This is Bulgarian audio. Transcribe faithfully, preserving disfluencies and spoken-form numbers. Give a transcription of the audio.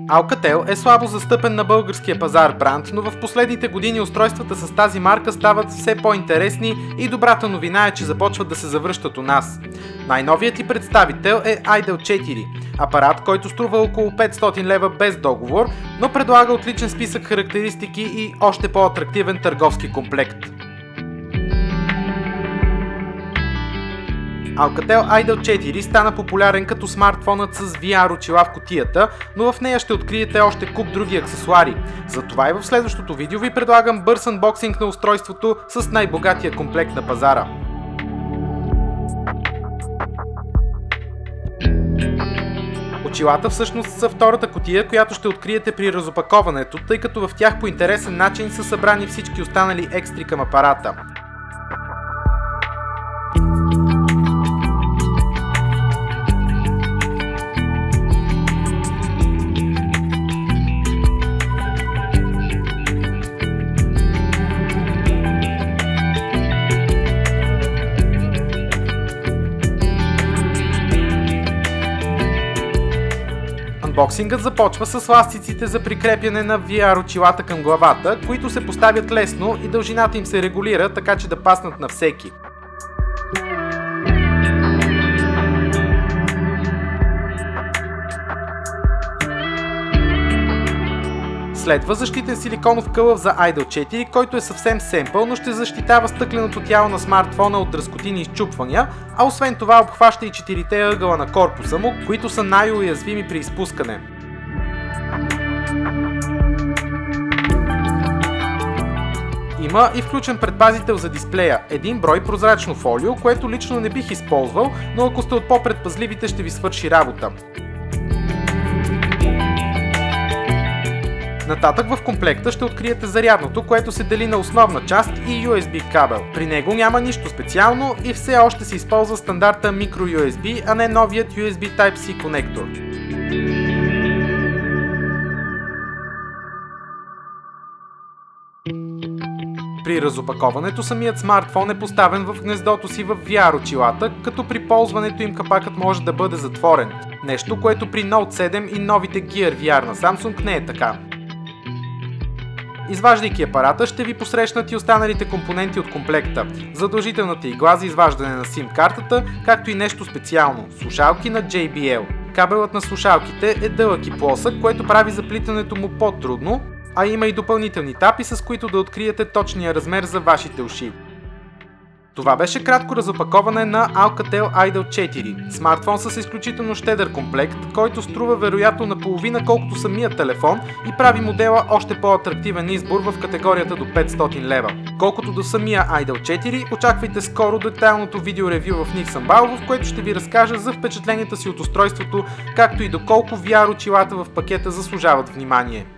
Alcatel е слабо застъпен на българския пазар бранд, но в последните години устройствата с тази марка стават все по-интересни и добрата новина е, че започват да се завръщат у нас. Най-новият и представител е Idol четири, апарат, който струва около петстотин лева без договор, но предлага отличен списък характеристики и още по-атрактивен търговски комплект. Alcatel Idol четири стана популярен като смартфонът с ви ар очила в кутията, но в нея ще откриете още куп други аксесуари. Затова и в следващото видео ви предлагам бърз анбоксинг на устройството с най-богатия комплект на пазара. Очилата всъщност са втората кутия, която ще откриете при разопаковането, тъй като в тях по интересен начин са събрани всички останали екстри към апарата. Анбоксингът започва с ластиците за прикрепяне на ви ар очилата към главата, които се поставят лесно и дължината им се регулира, така че да паснат на всеки. Следва защитен силиконов кълъв за Idol четири, който е съвсем семпъл, но ще защитава стъкленото тяло на смартфона от дръскотини и счупвания, а освен това обхваща и четирите ъгъла на корпуса му, които са най-уязвими при изпускане. Има и включен предпазител за дисплея, един брой прозрачно фолио, което лично не бих използвал, но ако сте от по-предпазливите ще ви свърши работа. Нататък в комплекта ще откриете зарядното, което се дели на основна част и ю ес би кабел. При него няма нищо специално и все още се използва стандарта микро ю ес би, а не новият ю ес би Type-C конектор. При разопаковането самият смартфон е поставен в гнездото си в ви ар очилата, като при ползването им капакът може да бъде затворен. Нещо, което при Note седем и новите Gear ви ар на Samsung не е така. Изваждайки апарата, ще ви посрещнат и останалите компоненти от комплекта. Задължителната игла за изваждане на сим картата, както и нещо специално – слушалки на джей би ел. Кабелът на слушалките е дълъг и плосък, което прави заплитането му по-трудно, а има и допълнителни тапи, с които да откриете точния размер за вашите уши. Това беше кратко разопаковане на Alcatel Idol четири, смартфон с изключително щедър комплект, който струва вероятно наполовина колкото самият телефон и прави модела още по-атрактивен избор в категорията до петстотин лева. Колкото до самия Idol четири, очаквайте скоро детайлното видеоревю в Ник Самбал, в което ще ви разкажа за впечатленията си от устройството, както и доколко ви ар очилата в пакета заслужават внимание.